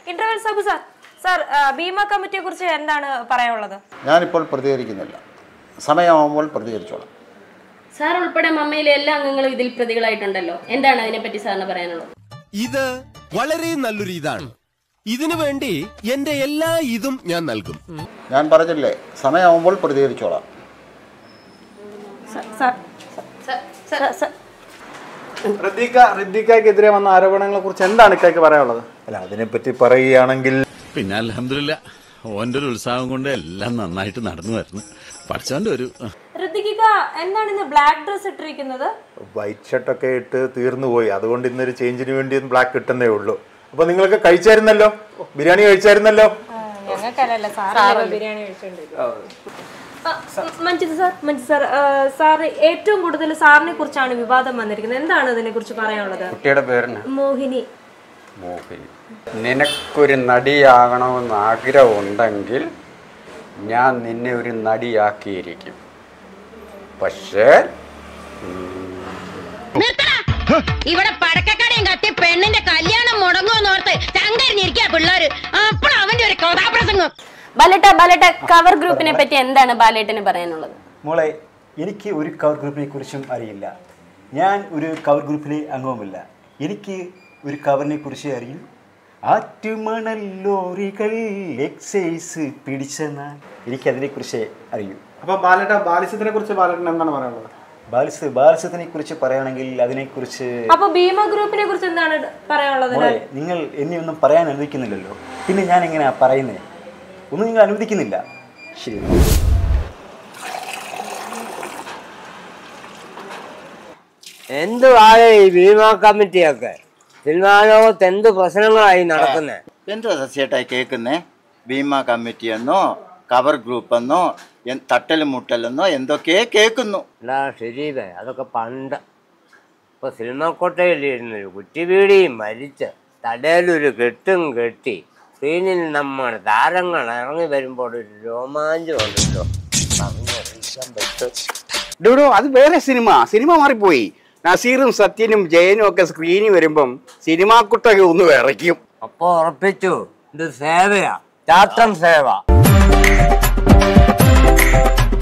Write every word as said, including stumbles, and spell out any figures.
Interval Sabu sir sir Bheema കമ്മിറ്റിയെ കുറിച്ച് എന്താണ് പറയാനുള്ളത്? ഞാനിപ്പോൾ പ്രതികരിക്കുന്നില്ല, സമയമാകുമ്പോൾ പ്രതികരിച്ചോളാം. സാർ ഉൾപ്പെടെ മമ്മയിലെ എല്ലാ അംഗങ്ങളും ഇതിൽ പ്രതികളായിട്ടുണ്ടല്ലോ, എന്താണ് അതിനെപ്പറ്റി സാറിന് പറയാനുള്ളത്? ഇത് വളരെ നല്ലൊരു ഇതാണ്. ഇതിനു വേണ്ടി എന്റെ എല്ലാ ഇതും ഞാൻ നൽകും. ഞാൻ പറഞ്ഞില്ലേ, സമയമാകുമ്പോൾ പ്രതികരിച്ചോളാം. ഋദ്ദിഖയ്ക്കെതിരെ വന്ന ആരോപണങ്ങളെ കുറിച്ച് എന്താണ് ഇക്കായ്ക്ക് പറയാനുള്ളത്? അല്ല, അതിനെപ്പറ്റി പറയുകയാണെങ്കിൽ പിന്നെ അൽഹംദുലില്ലാ ഓന്റെ ഒരു ഉത്സാഹം കൊണ്ട് എല്ലാം നന്നായിട്ട് നടന്നു വരുന്നു. പഠിച്ചോന്റെ ഒരു ഋദ്ദിഖ എന്താണ് ഇന്ന് ബ്ലാക്ക് ഡ്രസ് ഇട്ടിരിക്കുന്നത്? വൈറ്റ് ഷർട്ടൊക്കെ ഇട്ട് തീർന്നു പോയി, അതുകൊണ്ട് ഇന്നൊരു ചേഞ്ചിന് വേണ്ടി ബ്ലാക്ക് കിട്ടുന്നേ ഉള്ളൂ. അപ്പൊ നിങ്ങളൊക്കെ കഴിച്ചായിരുന്നല്ലോ, ബിരിയാണി കഴിച്ചായിരുന്നല്ലോ. Manjith sir Manjith sir sir ഏറ്റവും കൂടുതൽ സാറിനെ കുറിച്ചാണ് വിവാദം വന്നിരിക്കുന്നത്, എന്താണ് അതിനെ കുറിച്ച് പറയാനുള്ളത്? കുട്ടിയുടെ പേര് മോഹിനി. മോഹിനി, നിനക്കൊരു നടിയാകണമെന്ന് ആഗ്രഹമുണ്ടെങ്കിൽ ഞാൻ നിന്നെ ഒരു നടിയാക്കിയിരിക്കും. പക്ഷേ ഇവിടെ പടക്കക്കടയും കത്തി പെണ്ണിന്റെ കല്യാണം മുടങ്ങുമെന്നോർത്ത് ചങ്കരിഞ്ഞിരിക്കുക പിള്ളേര്. അപ്പോഴും അവന്റെ ഒരു കഥാപ്രസംഗം. ബാലേട്ട ബാലേട്ട കവർ ഗ്രൂപ്പിനെ പറ്റി എന്താണ് ബാലേട്ടന് പറയാനുള്ളത്? മോളെ, എനിക്ക് ഒരു കവർ ഗ്രൂപ്പിനെ കുറിച്ചും അറിയില്ല. ഞാൻ ഒരു കവർ ഗ്രൂപ്പിലെ അംഗവുമില്ല. എനിക്ക് ഒരു കവറിനെ കുറിച്ച് അറിയും. ആറ്റുമണൽ ലോറികൾ എക്സൈസ് പിടിച്ചെന്നാൽ എനിക്കതിനെ കുറിച്ച് അറിയൂ. അപ്പൊ ബാലേട്ട ബാലിസത്തിനെ കുറിച്ച് ബാലേട്ടൻ എന്താണ് പറയാനുള്ളത്? ബാലിസ് ബാലിസത്തിനെ കുറിച്ച് പറയുകയാണെങ്കിൽ അതിനെക്കുറിച്ച് അപ്പൊ ഭീമ ഗ്രൂപ്പിനെ കുറിച്ച് എന്താണ് പറയാനുള്ളത്? നിങ്ങൾ എന്നെ ഒന്നും പറയാൻ അനുവദിക്കുന്നില്ലല്ലോ, പിന്നെ ഞാൻ എങ്ങനെയാ പറയുന്നത്? ഒന്നും നിങ്ങൾ അനുവദിക്കുന്നില്ല. ശരി, എന്തുവാണ് ഈ ഭീമ കമ്മിറ്റിയൊക്കെ? സിനിമാ ലോകത്ത് എന്ത് പ്രശ്നങ്ങളായി നടക്കുന്നത്? എന്താ സസ്യേട്ടായി കേൾക്കുന്നേ? ഭീമ കമ്മിറ്റി എന്നോ കവർ ഗ്രൂപ്പ് എന്നോ തട്ടലും മുട്ടലെന്നോ എന്തൊക്കെ കേൾക്കുന്നു. അല്ലാ ശരീര, അതൊക്കെ പണ്ട്. ഇപ്പൊ സിനിമാ കോട്ടയിലിരുന്നൊരു കുറ്റിവീടിയും മരിച്ച് തടയിലൊരു കെട്ടും കെട്ടി സ്ക്രീനിൽ നമ്മുടെ താരങ്ങൾ ഇറങ്ങി വരുമ്പോൾ ഒരു രോമാഞ്ചം ഉണ്ടല്ലോ, പറഞ്ഞറിയിക്കാൻ പറ്റും. അത് വേറെ സിനിമ സിനിമ മാറിപ്പോയി. നസീറും സത്യനും ജയനും ഒക്കെ സ്ക്രീനിൽ വരുമ്പം സിനിമാക്കുട്ടൊക്കെ ഒന്ന് വിറയ്ക്കും. അപ്പൊ ഉറപ്പിച്ചു, ഇത് സേവയാ, ചാത്തൻ സേവ.